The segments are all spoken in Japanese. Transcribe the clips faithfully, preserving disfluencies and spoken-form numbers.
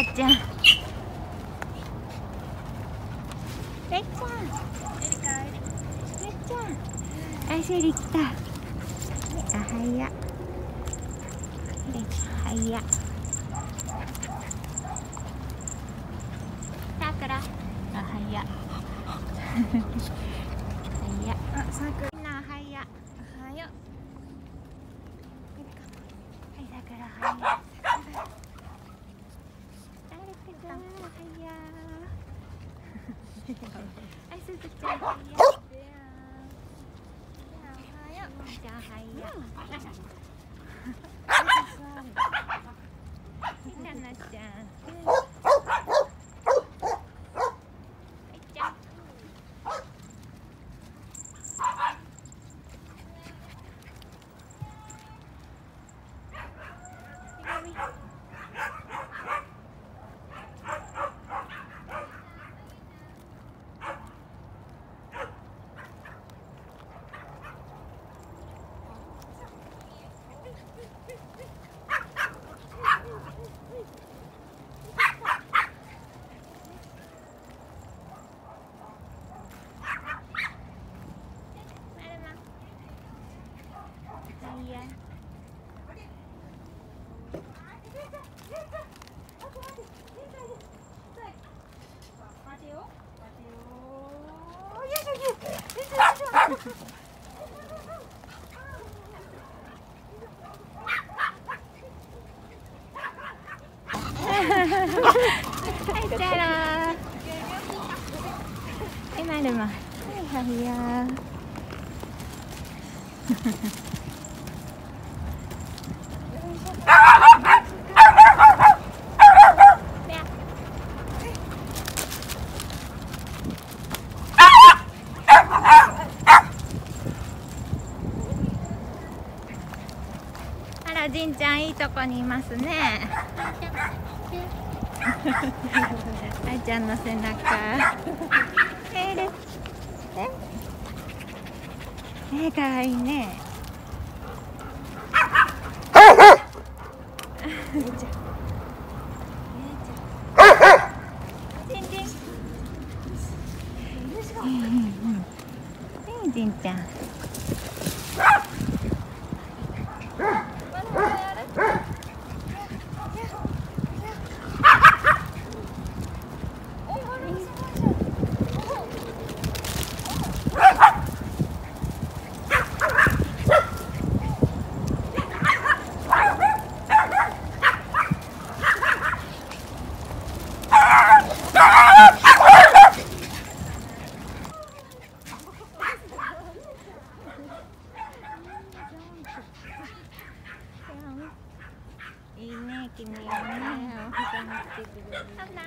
ちゃん。れっちゃん。れっちゃん。あ、シェリ来た。あ、はや。はや。さくら。あ、はや。はや。あ、さくら。みんな、はや。おはよう。はい、さくら、はや。誰かな、はや。はい、すずちゃん、はや。じゃあ、はいや。ひななちゃん。はいちゃん。はい、じゃあ。え、まるま。はい、はいや。あら、じんちゃんいいとこにいますね。あいちゃんの背中。えー、え、かわいいね。じんちゃん。いいね、君はね、お膝に来てくれる。あら。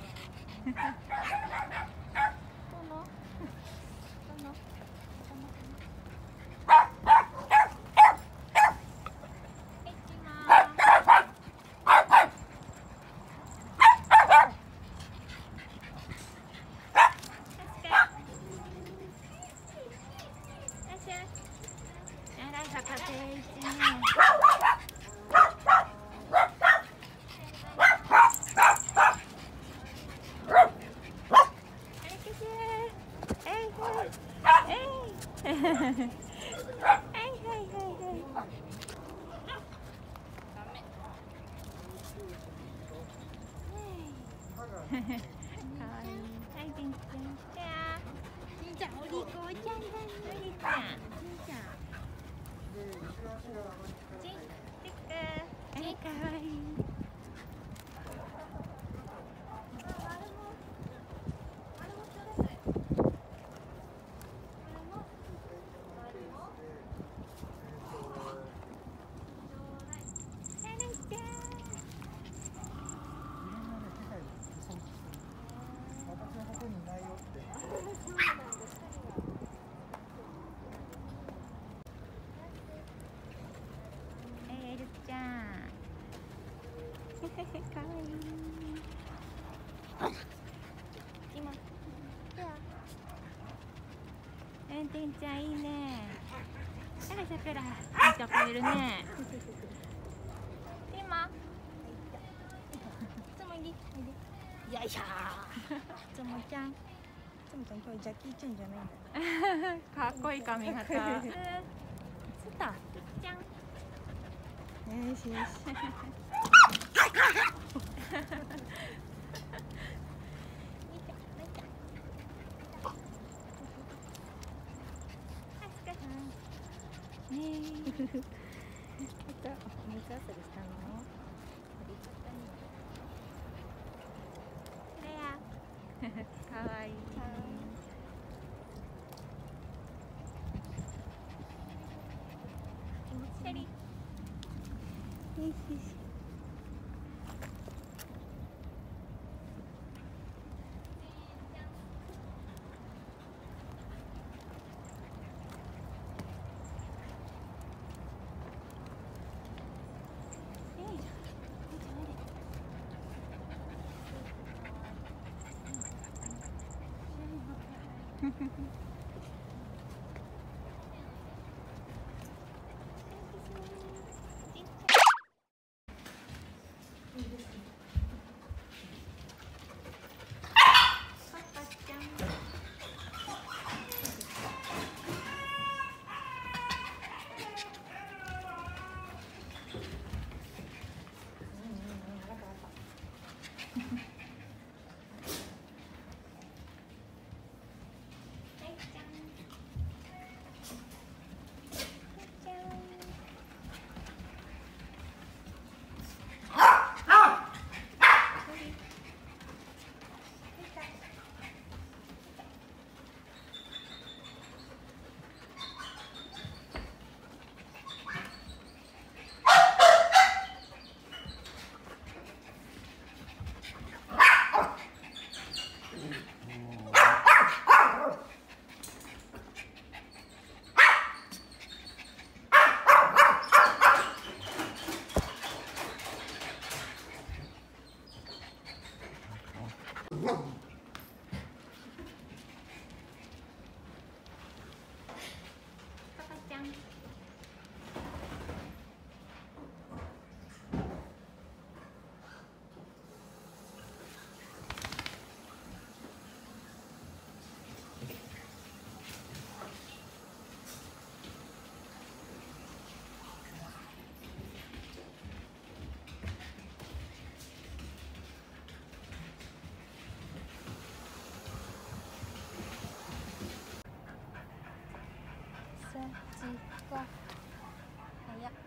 どの。どの。かわいい。今。えんてんちゃんいいね。あらさくら、いいとこいるね。今。つむぎ。 よいしょー。つもちゃん、つもちゃん今日ジャッキーチェンじゃないんだよ。 かっこいい髪型。つったじゃん。 よしよし。 ねえ。 またお水遊びしたの？ かわいい。 気持ちいい。よしよし。わ、早っ。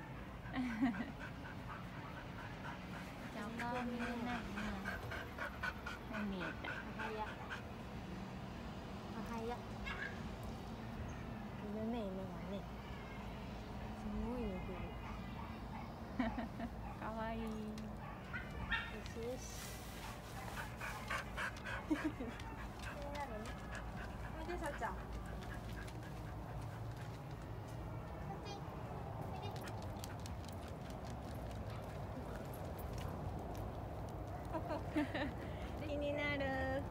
邪魔見えないな。見えた。 早っ。早っ。いるね、犬がね。すごい寝てる。 かわいい。よしよし。気になるね。おいで、さっちゃん。気になる。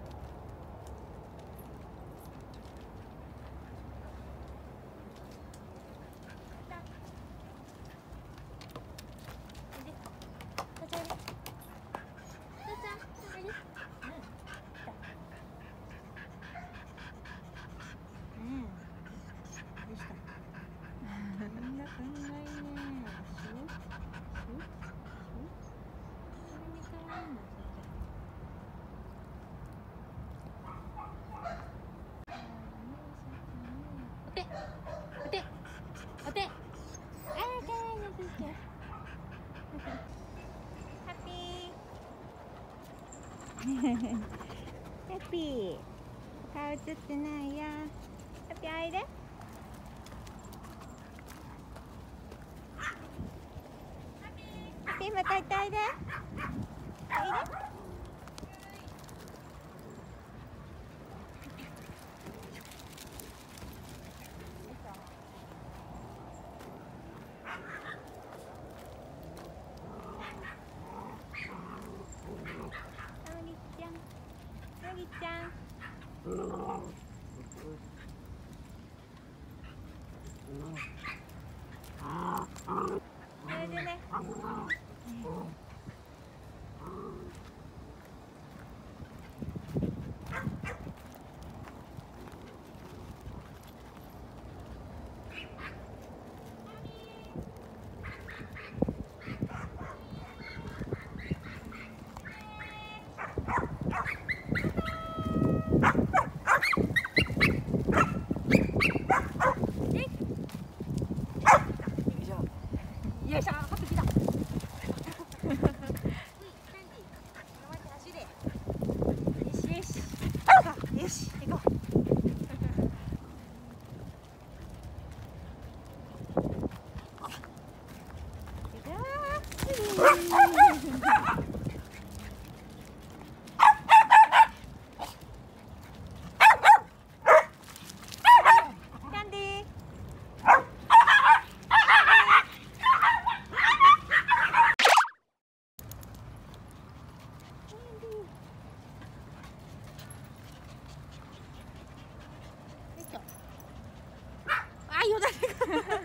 ハッピー、顔映ってないよ。ハッピー、おいで。ハッピー、またいたいで。おいで。なぎちゃん。それでね。 だれが。ハッピーのよだれが。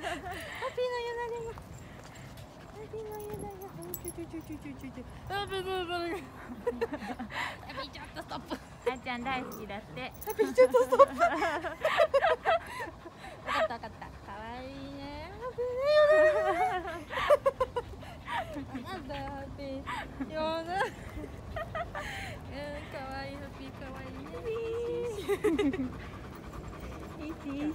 ハッピーのよだれが。ちょちょちょちょちょちょちょ。ハッピーのよだれが。ハッピーちょっとストップ。 あーちゃん大好きだって。 ハッピーちょっとストップ。分かった分かった。可愛いね。ハッピーのよだれが。なんだよハッピー。よだ。うん、可愛いハッピー可愛いね。いいし。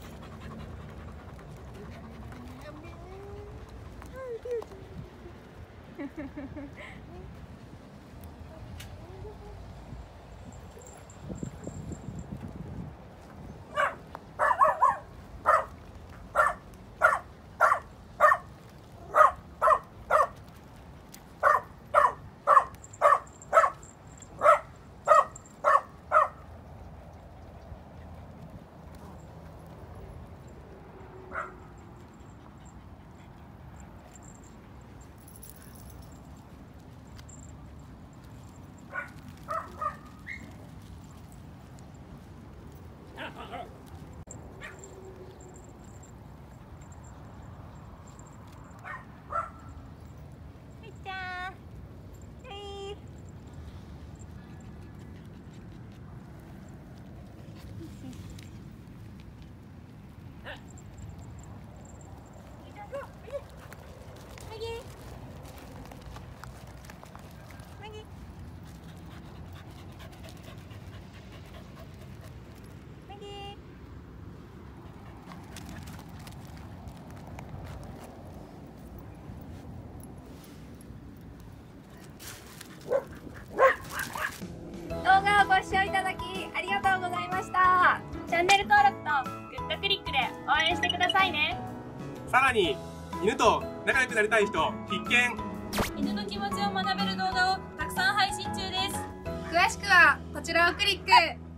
動画をご視聴いただきありがとうございました。 チャンネル登録とグッドクリックで応援してくださいね。 さらに犬と仲良くなりたい人必見。 犬の気持ちを学べる動画をたくさん配信中です。 詳しくはこちらをクリック。